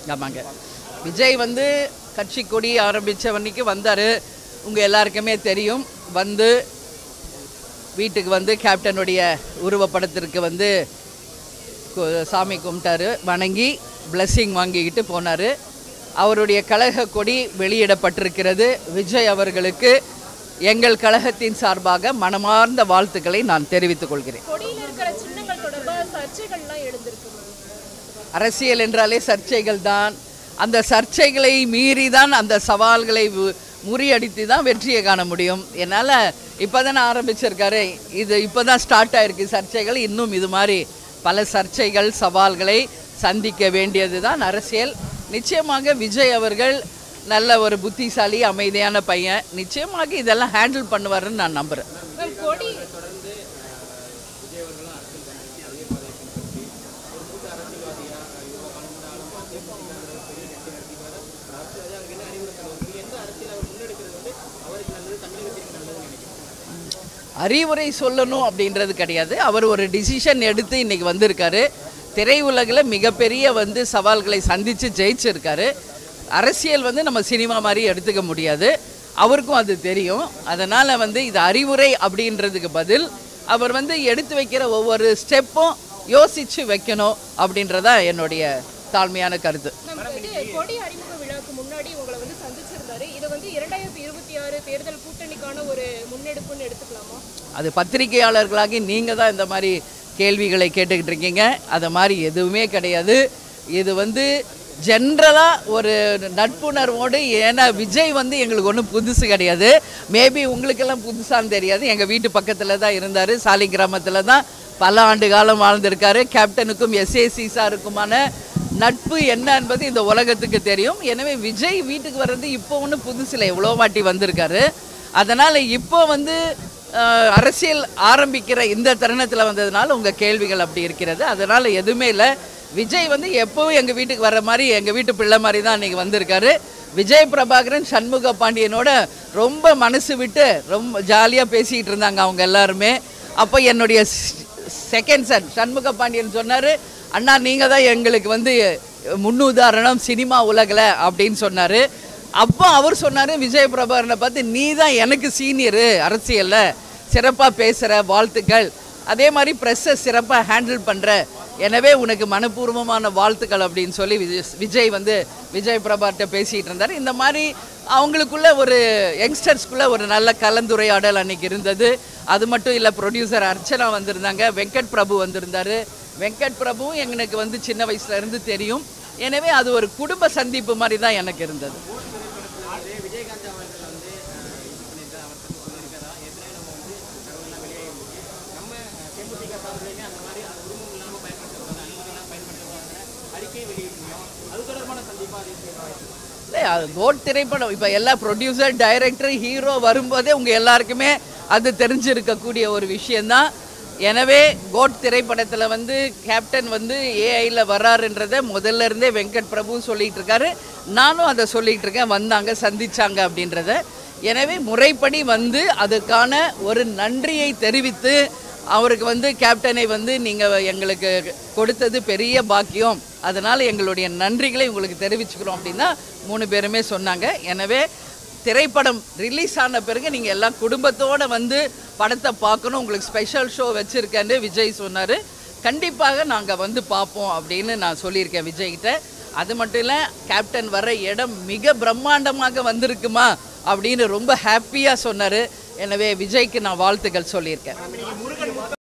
ஆமாங்க. விஜய் வந்து கட்சி கொடி ஆரம்பித்த அன்னைக்கு வந்தார். உங்கள் எல்லாருக்குமே தெரியும். வந்து வீட்டுக்கு வந்து கேப்டனுடைய உருவப்படத்திற்கு வந்து சாமி கும்பிட்டாரு, வணங்கி பிளெஸ்ஸிங் வாங்கிக்கிட்டு போனார். அவருடைய கழக கொடி வெளியிடப்பட்டிருக்கிறது. விஜய் அவர்களுக்கு எங்கள் கழகத்தின் சார்பாக மனமார்ந்த வாழ்த்துக்களை நான் தெரிவித்துக் கொள்கிறேன். அரசியல் என்றாலே சர்ச்சைகள் தான். அந்த சர்ச்சைகளை மீறி தான் அந்த சவால்களை முறியடித்து தான் வெற்றியை காண முடியும். என்னால் இப்போ தானே ஆரம்பிச்சிருக்காரு, இது இப்போ தான் ஸ்டார்ட் ஆகிருக்கு சர்ச்சைகள். இன்னும் இது மாதிரி பல சர்ச்சைகள் சவால்களை சந்திக்க வேண்டியது தான் அரசியல். நிச்சயமாக விஜய் அவர்கள் நல்ல ஒரு புத்திசாலி, அமைதியான பையன். நிச்சயமாக இதெல்லாம் ஹேண்டில் பண்ணுவாருன்னு நான் நம்புகிறேன். அறிவுரை சொல்லணும் அப்படின்றது கிடையாது. அவர் ஒரு டிசிஷன் எடுத்து இன்றைக்கி வந்திருக்காரு. திரையுலகில் மிகப்பெரிய வந்து சவால்களை சந்தித்து ஜெயிச்சிருக்காரு. அரசியல் வந்து நம்ம சினிமா மாதிரி எடுத்துக்க முடியாது, அவருக்கும் அது தெரியும். அதனால் வந்து இது அறிவுரை அப்படின்றதுக்கு பதில் அவர் வந்து எடுத்து வைக்கிற ஒவ்வொரு ஸ்டெப்பும் யோசித்து வைக்கணும் அப்படின்றதா என்னுடைய தாழ்மையான கருத்து. கொடி அறிமுக விழாவுக்கு முன்னாடி உங்களை வந்து சந்திச்சிருந்தாரு. இதை வந்து 2026 தேர்தல் கூட்டணிக்கான ஒரு முன்னெடுப்புன்னு எடுத்துக்கலாமா? அது பத்திரிகையாளர்களாகி நீங்கள் தான் இந்த மாதிரி கேள்விகளை கேட்டுக்கிட்டு இருக்கீங்க. அது மாதிரி எதுவுமே கிடையாது. இது வந்து ஜென்ரலாக ஒரு நட்புணர்வோடு, ஏன்னா விஜய் வந்து எங்களுக்கு ஒன்றும் புதுசு கிடையாது. மேபி உங்களுக்கெல்லாம் புதுசான்னு தெரியாது. எங்கள் வீட்டு பக்கத்தில் தான் இருந்தார். சாலி கிராமத்தில் தான் பல ஆண்டு காலம் வாழ்ந்திருக்காரு. கேப்டனுக்கும் எஸ்ஏசி சாருக்குமான நட்பு என்ன என்பது இந்த உலகத்துக்கு தெரியும். எனவே விஜய் வீட்டுக்கு வர்றது இப்போ ஒன்றும் புதுசில் எவ்வளோ வாட்டி வந்திருக்காரு. அதனால் இப்போ வந்து அரசியல் ஆரம்பிக்கிற இந்த தருணத்தில் வந்ததுனால உங்கள் கேள்விகள் அப்படி இருக்கிறது. அதனால் எதுவுமே இல்லை. விஜய் வந்து எப்போவும் எங்கள் வீட்டுக்கு வர்ற மாதிரி, எங்கள் வீட்டு பிள்ளை மாதிரி தான் இன்றைக்கி வந்திருக்காரு. விஜய் பிரபாகரன் சண்முக பாண்டியனோட ரொம்ப மனசு விட்டு ரொம்ப ஜாலியாக பேசிக்கிட்டு இருந்தாங்க அவங்க எல்லாருமே. அப்போ என்னுடைய செகண்ட் சன் சண்முக பாண்டியன் சொன்னார், அண்ணா நீங்கள் தான் எங்களுக்கு வந்து முன்னுதாரணம் சினிமா உலகில் அப்படின்னு சொன்னார். அப்போ அவர் சொன்னார் விஜய் பிரபாகரனை பார்த்து, நீ தான் எனக்கு சீனியரு அரசியலில், சிறப்பாக பேசுகிற, வாழ்த்துக்கள். அதே மாதிரி ப்ரெஸ்ஸை சிறப்பாக ஹேண்டில் பண்ணுற, எனவே உனக்கு மனப்பூர்வமான வாழ்த்துக்கள் அப்படின்னு சொல்லி விஜய் வந்து விஜய் பிரபாகிட்ட பேசிகிட்டு இருந்தார். இந்த மாதிரி அவங்களுக்குள்ள ஒரு யங்ஸ்டர்ஸ்குள்ளே ஒரு நல்ல கலந்துரையாடல் அன்றைக்கி இருந்தது. அது மட்டும் இல்லை, ப்ரொடியூசர் அர்ச்சனா வந்திருந்தாங்க, வெங்கட் பிரபு வந்திருந்தார். வெங்கட் பிரபுவும் எங்களுக்கு வந்து சின்ன வயசுலேருந்து தெரியும். எனவே அது ஒரு குடும்ப சந்திப்பு மாதிரி தான் எனக்கு இருந்தது. அது கோட் திரைப்படம் இப்போ எல்லா ப்ரொடியூசர், டைரக்டர், ஹீரோ வரும்போதே உங்கள் எல்லாருக்குமே அது தெரிஞ்சிருக்கக்கூடிய ஒரு விஷயந்தான். எனவே கோட் திரைப்படத்தில் வந்து கேப்டன் வந்து ஏஐயில் வர்றாருன்றதை முதல்ல இருந்தே வெங்கட் பிரபு சொல்லிகிட்டு இருக்காரு. நானும் அதை சொல்லிகிட்டு இருக்கேன். வந்தாங்க, சந்தித்தாங்க அப்படின்றத. எனவே முறைப்படி வந்து அதுக்கான ஒரு நன்றியை தெரிவித்து, அவருக்கு வந்து கேப்டனை வந்து நீங்கள் எங்களுக்கு கொடுத்தது பெரிய பாக்கியம், அதனால் எங்களுடைய நன்றிகளை உங்களுக்கு தெரிவிச்சுக்கிறோம் அப்படின்னா 3 பேருமே சொன்னாங்க. எனவே திரைப்படம் ரிலீஸ் ஆன பிறகு நீங்கள் எல்லாம் குடும்பத்தோடு வந்து படத்தை பார்க்கணும், உங்களுக்கு ஸ்பெஷல் ஷோ வச்சுருக்கேன்னு விஜய் சொன்னார். கண்டிப்பாக நாங்கள் வந்து பார்ப்போம் அப்படின்னு நான் சொல்லியிருக்கேன் விஜய்கிட்ட. அது மட்டும் இல்லை, கேப்டன் வர இடம் மிக பிரம்மாண்டமாக வந்திருக்குமா அப்படின்னு ரொம்ப ஹாப்பியாக சொன்னார். எனவே விஜய்க்கு நான் வாழ்த்துக்கள் சொல்லியிருக்கேன்.